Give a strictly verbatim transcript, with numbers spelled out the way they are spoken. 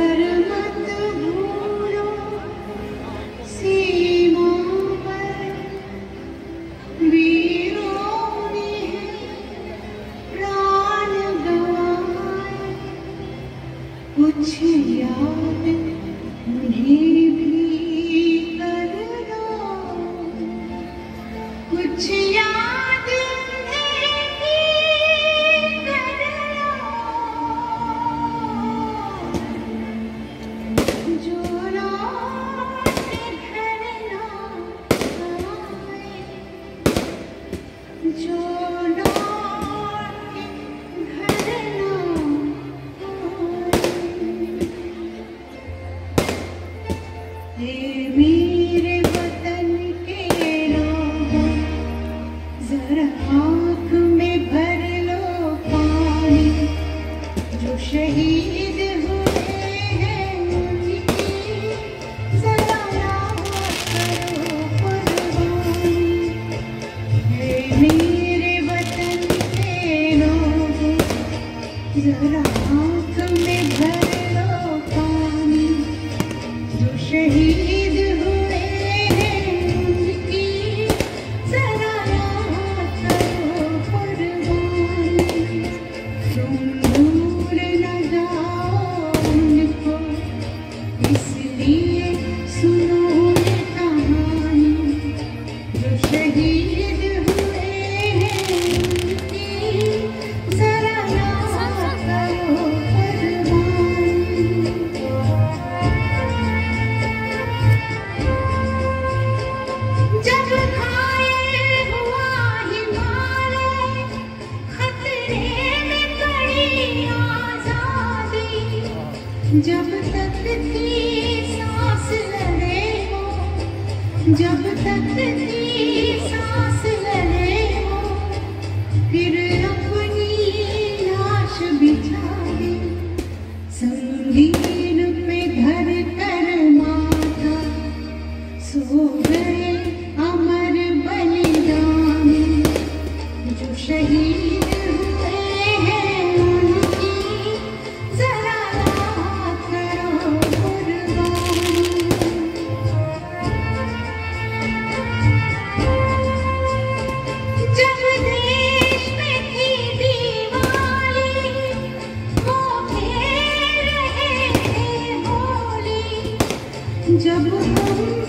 पर मत भूलो सीमा पर वीरों ने प्राण गंवाए, कुछ याद उन्हें भी कर लो, कुछ याद उन्हें भी कर लो, जो लौट घर ना आए, जो लौट घर ना आए। हे मेरे वतन के लोगों, जरा आँख में भर लो पानी, जो शहीद हुए हैं उनकी जरा याद करो कुर्बानी। हे मेरे वतन के लोगों, जरा आँख में भर लो पानी, जो शहीद हुए हैं उनकी जरा याद करो कुर्बानी। तुम भूल न जाओ उनको, इसलिए सुनो ये कहानी, जो शहीद हुए हैं उनकी जरा याद करो कुर्बानी। जब घायल हुआ हिमालय, खतरे में पड़ी आजादी, जब तक थी सांस लड़े हो, जब तक थी सांस लड़े हो, फिर अपनी लाश बिछा दी, संगीन पे धर कर माथा, सो गए अमर बलिदानी, जो शहीद हुए हैं उनकी जरा याद करो कुर्बानी। जब देश में थी दिवाली, वो खेल रहे थे होली, जब हम